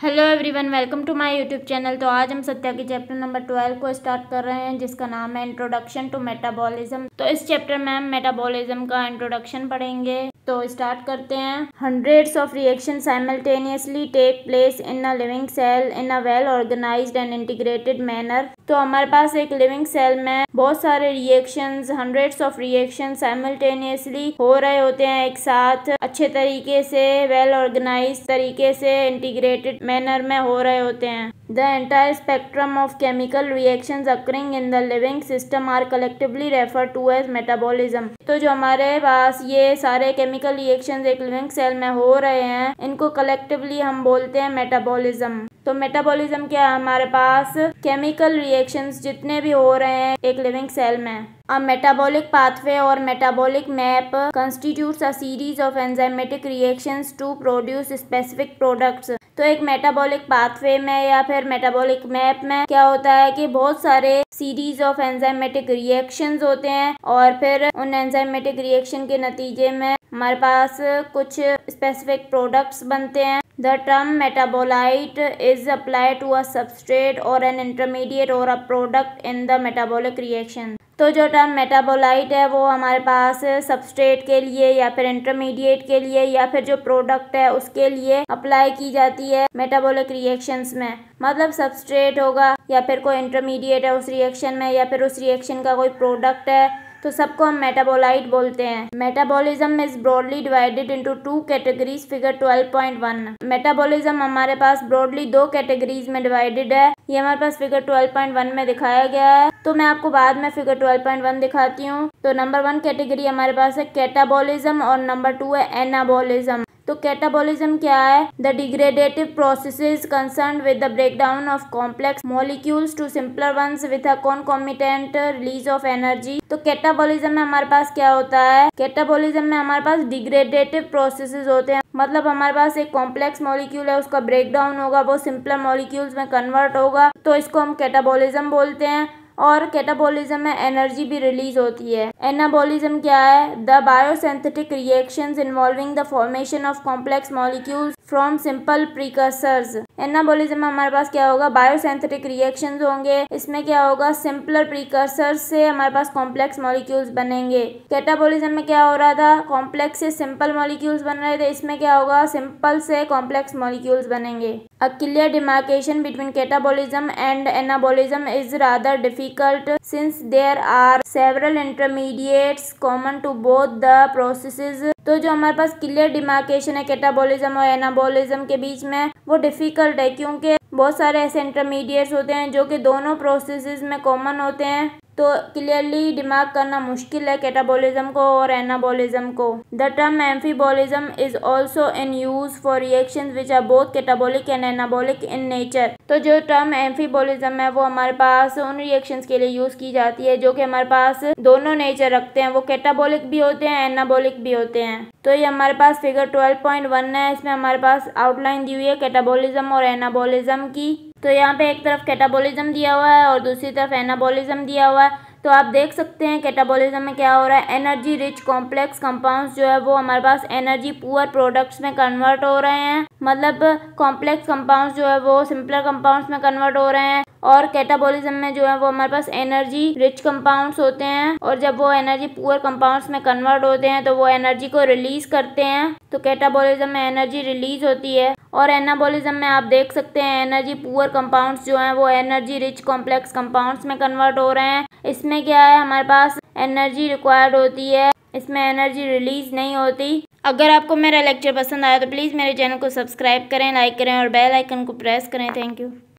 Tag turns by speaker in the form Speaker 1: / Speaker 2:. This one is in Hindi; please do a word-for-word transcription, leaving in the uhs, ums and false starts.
Speaker 1: Hello everyone, welcome to my YouTube channel. तो आज हम सत्या के चैप्टर नंबर ट्वेल्व को स्टार्ट कर रहे हैं, जिसका नाम है इंट्रोडक्शन टू मेटाबॉलिज्म। तो इस चैप्टर में हम मेटाबॉलिज्म का इंट्रोडक्शन पढ़ेंगे। तो स्टार्ट करते हैं। Hundreds of reaction simultaneously take place in a living cell in a well organised and integrated manner. तो हमारे पास एक लिविंग सेल में बहुत सारे reactions, hundreds of reaction simultaneously हो रहे होते हैं एक साथ, अच्छे तरीके से, वेल ऑर्गेनाइज तरीके से, इंटीग्रेटेड मैनर में हो रहे होते हैं। The entire spectrum of chemical reactions occurring in the living system are collectively refer to as metabolism. तो जो हमारे पास ये सारे केमिकल रिएक्शंस एक लिविंग सेल में हो रहे हैं, इनको कलेक्टिवली हम बोलते हैं मेटाबॉलिज्म। तो मेटाबॉलिज्म क्या है? हमारे पास केमिकल रिएक्शंस जितने भी हो रहे हैं एक लिविंग सेल में। A metabolic pathway or metabolic map constitutes a series of enzymatic reactions to produce specific products। तो एक मेटाबॉलिक पाथवे में या फिर मेटाबॉलिक मैप में क्या होता है कि बहुत सारे सीरीज ऑफ एंजाइमेटिक रिएक्शंस होते हैं और फिर उन एंजाइमेटिक रिएक्शन के नतीजे में हमारे पास कुछ स्पेसिफिक प्रोडक्ट्स बनते हैं। The term metabolite is applied to a substrate or an intermediate or a product in the metabolic reaction। तो जो टर्म मेटाबोलाइट है वो हमारे पास सबस्ट्रेट के लिए या फिर इंटरमीडिएट के लिए या फिर जो प्रोडक्ट है उसके लिए अप्लाई की जाती है मेटाबॉलिक रिएक्शंस में। मतलब सबस्ट्रेट होगा या फिर कोई इंटरमीडिएट है उस रिएक्शन में या फिर उस रिएक्शन का कोई प्रोडक्ट है, तो सबको हम मेटाबोलाइट बोलते हैं। Metabolism is broadly divided into two categories, figure twelve point one. Metabolism हमारे पास ब्रॉडली दो कैटेगरीज में डिवाइडेड है। ये हमारे पास फिगर ट्वेल्व पॉइंट वन में दिखाया गया है, तो मैं आपको बाद में फिगर ट्वेल्व पॉइंट वन दिखाती हूँ। तो नंबर वन कैटेगरी हमारे पास है कैटाबॉलिज्म और नंबर टू है एनाबॉलिज्म। तो कैटाबॉलिज्म क्या है? The degradative processes concerned with the breakdown of complex molecules to simpler ones with a concomitant release of energy. तो कैटाबॉलिज्म में हमारे पास क्या होता है? कैटाबॉलिज्म में हमारे पास डिग्रेडेटिव प्रोसेसेस होते हैं। मतलब हमारे पास एक कॉम्प्लेक्स मॉलिक्यूल है, उसका ब्रेकडाउन होगा, वो सिंपलर मॉलिक्यूल्स में कन्वर्ट होगा, तो इसको हम कैटाबॉलिज्म बोलते हैं। और कैटाबॉलिज्म में एनर्जी भी रिलीज होती है। एनाबॉलिज्म क्या है? The biosynthetic reactions involving the formation of complex molecules from simple precursors. Anabolism में हमारे पास क्या होगा? बायोसिंथेटिक रिएक्शंस होंगे। इसमें क्या होगा? सिंपलर प्रीकर्सर्स से हमारे पास कॉम्प्लेक्स मॉलिक्यूल्स बनेंगे। कैटाबॉलिज्म में क्या हो रहा था? कॉम्प्लेक्स से सिंपल मॉलिक्यूल्स बन रहे थे। इसमें क्या होगा? सिंपल से कॉम्प्लेक्स मॉलिक्यूल्स बनेंगे। A clear demarcation between catabolism and anabolism is rather difficult since there are several intermediates common to both the processes। तो जो हमारे पास क्लियर डिमार्केशन है कैटाबॉलिज्म और एनाबॉलिज्म के बीच में, वो डिफिकल्ट है क्योंकि बहुत सारे ऐसे इंटरमीडिएट्स होते हैं जो कि दोनों प्रोसेसेस में कॉमन होते हैं। तो क्लियरली डिमार्क करना मुश्किल है कैटाबॉलिज्म को और एनाबॉलिज्म को। The term amphibolism is also in use for reactions which are both catabolic and anabolic in nature. तो जो टर्म एम्फीबॉलिज्म है वो हमारे पास उन रिएक्शंस के लिए यूज की जाती है जो कि हमारे पास दोनों नेचर रखते हैं, वो कैटाबॉलिक भी होते हैं, एनाबॉलिक भी होते हैं। तो ये हमारे पास फिगर ट्वेल्व पॉइंट वन है, इसमें हमारे पास आउटलाइन दी हुई है कैटाबॉलिज्म और एनाबॉलिज्म की। तो यहाँ पे एक तरफ कैटाबॉलिज्म दिया हुआ है और दूसरी तरफ एनाबॉलिज्म दिया हुआ है। तो आप देख सकते हैं कैटाबॉलिज्म में क्या हो रहा है? एनर्जी रिच कॉम्प्लेक्स कंपाउंड्स जो है वो हमारे पास एनर्जी पुअर प्रोडक्ट्स में कन्वर्ट हो रहे हैं। मतलब कॉम्प्लेक्स कंपाउंड्स जो है वो सिंपलर कंपाउंड्स में कन्वर्ट हो रहे हैं। और कैटाबॉलिज्म में जो है वो हमारे पास एनर्जी रिच कंपाउंड्स होते हैं और जब वो एनर्जी पुअर कंपाउंड्स में कन्वर्ट होते हैं तो वो एनर्जी को रिलीज करते हैं। तो कैटाबॉलिज्म में एनर्जी रिलीज होती है। और एनाबॉलिज्म में आप देख सकते हैं एनर्जी पुअर कंपाउंड्स जो हैं वो एनर्जी रिच कॉम्प्लेक्स कंपाउंड्स में कन्वर्ट हो रहे हैं। इसमें क्या है? हमारे पास एनर्जी रिक्वायर्ड होती है, इसमें एनर्जी रिलीज नहीं होती। अगर आपको मेरा लेक्चर पसंद आया तो प्लीज़ मेरे चैनल को सब्सक्राइब करें, लाइक करें और बेल आइकन को प्रेस करें। Thank you.